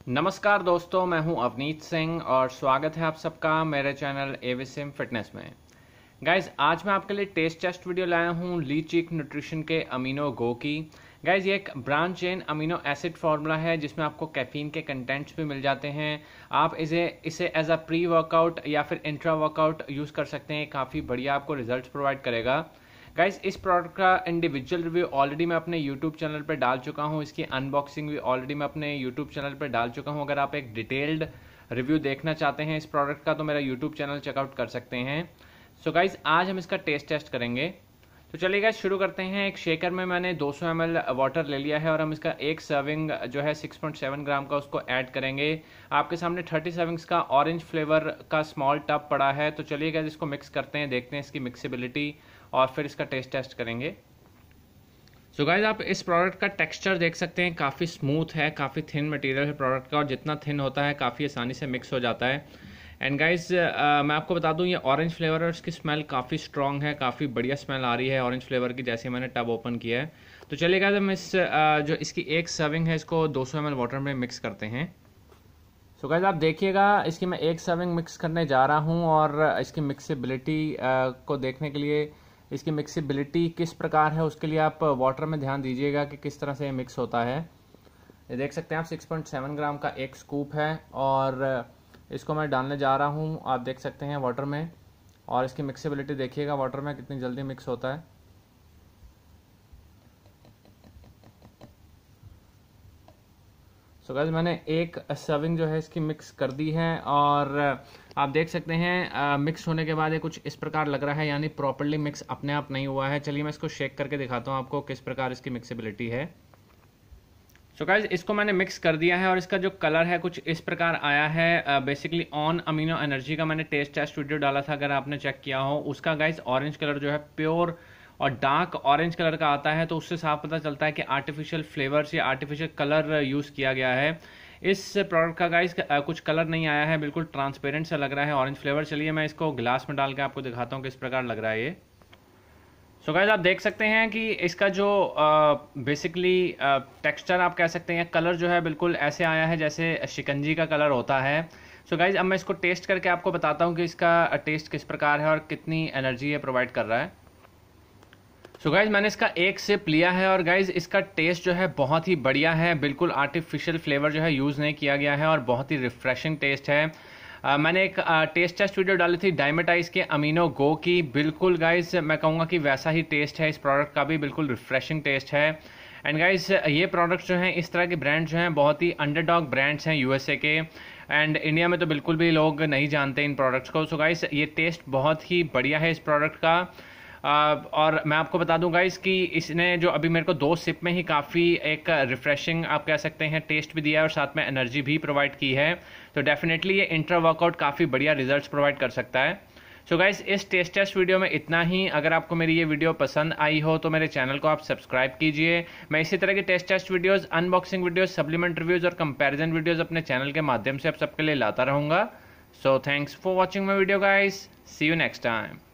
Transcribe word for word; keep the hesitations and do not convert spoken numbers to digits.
नमस्कार दोस्तों, मैं हूं अवनीत सिंह और स्वागत है आप सबका मेरे चैनल एविसिम फिटनेस में। गाइज, आज मैं आपके लिए टेस्ट टेस्ट वीडियो लाया हूं लीचीक न्यूट्रिशन के अमीनो गो की। गाइज, ये एक brand chain amino acid formula है जिसमें आपको कैफीन के कंटेंट्स भी मिल जाते हैं। आप इसे इसे एज अ प्री वर्कआउट या फिर इंट्रा वर्कआउट यूज़ कर सकते हैं। काफ़ी बढ़िया आपको रिजल्ट्स प्रोवाइड करेगा। गाइस, इस प्रोडक्ट का इंडिविजुअल रिव्यू ऑलरेडी मैं अपने यूट्यूब चैनल पर डाल चुका हूं। इसकी अनबॉक्सिंग भी ऑलरेडी मैं अपने यूट्यूब चैनल पर डाल चुका हूं। अगर आप एक डिटेल्ड रिव्यू देखना चाहते हैं इस प्रोडक्ट का तो मेरा यूट्यूब चैनल चेकआउट कर सकते हैं। सो गाइस, आज हम इसका टेस्ट टेस्ट करेंगे। तो चलिए गाइस, शुरू करते हैं। एक शेकर में मैंने दो सौ एम एल वाटर ले लिया है और हम इसका एक सर्विंग जो है छह पॉइंट सात ग्राम का उसको ऐड करेंगे। आपके सामने तीस सर्विंग्स का ऑरेंज फ्लेवर का स्मॉल टब पड़ा है। तो चलिए गाइस, इसको मिक्स करते हैं, देखते हैं इसकी मिक्सिबिलिटी और फिर इसका टेस्ट टेस्ट करेंगे। सो so गाइज, आप इस प्रोडक्ट का टेक्सचर देख सकते हैं, काफ़ी स्मूथ है, काफ़ी थिन मटेरियल है प्रोडक्ट का और जितना थिन होता है काफ़ी आसानी से मिक्स हो जाता है। एंड गाइज, मैं आपको बता दूं, ये ऑरेंज फ्लेवर और इसकी स्मेल काफ़ी स्ट्रॉन्ग है, काफ़ी बढ़िया स्मेल आ रही है ऑरेंज फ्लेवर की जैसे मैंने टब ओपन किया है। तो चलिए गाइज, हम इस uh, जो इसकी एक सर्विंग है इसको दो सौ एम एल वाटर में मिक्स करते हैं। सो so गाइज, आप देखिएगा, इसकी मैं एक सर्विंग मिक्स करने जा रहा हूँ और इसकी मिक्सिबिलिटी uh, को देखने के लिए, इसकी मिक्सिबिलिटी किस प्रकार है उसके लिए आप वाटर में ध्यान दीजिएगा कि किस तरह से ये मिक्स होता है। ये देख सकते हैं आप, छह पॉइंट सात ग्राम का एक स्कूप है और इसको मैं डालने जा रहा हूँ, आप देख सकते हैं वाटर में। और इसकी मिक्सिबिलिटी देखिएगा वाटर में कितनी जल्दी मिक्स होता है। सो गाइस, मैंने एक सर्विंग जो है इसकी मिक्स कर दी है और आप देख सकते हैं मिक्स होने के बाद ये कुछ इस प्रकार लग रहा है, यानी प्रॉपर्ली मिक्स अपने आप नहीं हुआ है। चलिए मैं इसको शेक करके दिखाता हूँ आपको किस प्रकार इसकी मिक्सिबिलिटी है। सो गाइस, इसको मैंने मिक्स कर दिया है और इसका जो कलर है कुछ इस प्रकार आया है। बेसिकली ऑन अमीनो एनर्जी का मैंने टेस्ट टेस्ट वीडियो डाला था, अगर आपने चेक किया हो, उसका गाइस ऑरेंज कलर जो है प्योर और डार्क ऑरेंज कलर का आता है। तो उससे साफ पता चलता है कि आर्टिफिशियल फ्लेवर्स या आर्टिफिशियल कलर यूज़ किया गया है। इस प्रोडक्ट का गाइस कुछ कलर नहीं आया है, बिल्कुल ट्रांसपेरेंट सा लग रहा है ऑरेंज फ्लेवर। चलिए मैं इसको ग्लास में डाल के आपको दिखाता हूँ किस प्रकार लग रहा है ये। सो गाइस, आप देख सकते हैं कि इसका जो बेसिकली टेक्सचर आप कह सकते हैं, कलर जो है बिल्कुल ऐसे आया है जैसे शिकंजी का कलर होता है। सो गाइस, अब मैं इसको टेस्ट करके आपको बताता हूँ कि इसका टेस्ट किस प्रकार है और कितनी एनर्जी ये प्रोवाइड कर रहा है। सो गाइज, मैंने इसका एक सिप लिया है और गाइज इसका टेस्ट जो है बहुत ही बढ़िया है। बिल्कुल आर्टिफिशियल फ्लेवर जो है यूज़ नहीं किया गया है और बहुत ही रिफ्रेशिंग टेस्ट है। uh, मैंने एक टेस्ट टेस्ट वीडियो डाली थी डायमेटाइज के अमीनो गो की। बिल्कुल गाइज, मैं कहूँगा कि वैसा ही टेस्ट है इस प्रोडक्ट का भी, बिल्कुल रिफ्रेशिंग टेस्ट है। एंड गाइज, ये प्रोडक्ट्स जो हैं, इस तरह के ब्रांड जो हैं, बहुत ही अंडरडॉग ब्रांड्स हैं यूएसए के, एंड इंडिया में तो बिल्कुल भी लोग नहीं जानते इन प्रोडक्ट्स को। सो गाइज, ये टेस्ट बहुत ही बढ़िया है इस प्रोडक्ट का। Uh, और मैं आपको बता दूंगा इसकी इसने जो अभी मेरे को दो सिप में ही काफ़ी एक रिफ्रेशिंग आप कह सकते हैं टेस्ट भी दिया है और साथ में एनर्जी भी प्रोवाइड की है। तो डेफिनेटली ये इंट्रा वर्कआउट काफ़ी बढ़िया रिजल्ट्स प्रोवाइड कर सकता है। सो गाइस, इस टेस्ट टेस्ट वीडियो में इतना ही। अगर आपको मेरी ये वीडियो पसंद आई हो तो मेरे चैनल को आप सब्सक्राइब कीजिए। मैं इसी तरह के taste test videos, unboxing videos, supplement reviews और कंपेरिजन वीडियोज़ अपने चैनल के माध्यम से आप सबके लिए लाता रहूँगा। So thanks for watching my video guys, see you next time.